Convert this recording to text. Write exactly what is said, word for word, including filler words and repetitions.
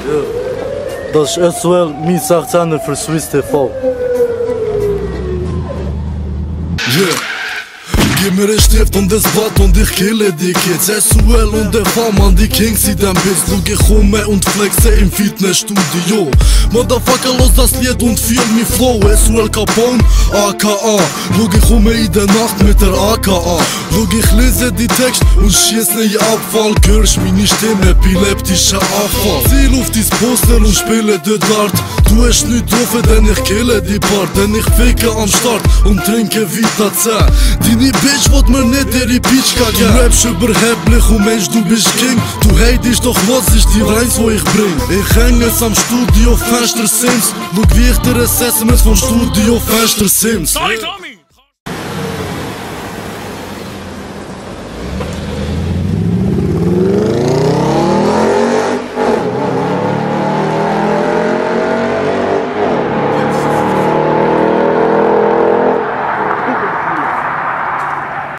Das ist S O L minus achtzehner für Swiss T V. Yeah. Gib mir den Stift und das Blatt und ich kille die Kids. S O L und der V, man, die Kings, die dann bist. Lug ich um und flexe im Fitnessstudio. Motherfucker, los das Lied und fühl mich Flow. S O L Capone, A K A. Lug ich um in der Nacht mit der A K A. Lug ich lese die Text und schieß nicht Abfall. Hörst meine Stimme, epileptischer Abfall. Ziel auf dein Poster und spiele dort Dart. Du hast nicht drauf, denn ich kille die Part. Denn ich ficke am Start und trinke Vita C. Deine Bitch wollt mir nicht ihre Pitschka geben. Du rappst überheblich und Mensch, du bist King. Du hatest doch, was ist die Reins, wo ich bring. Ich häng jetzt am Studio Fenster Sims. Schau wie ich dir S M S von Studio Fenster Sims.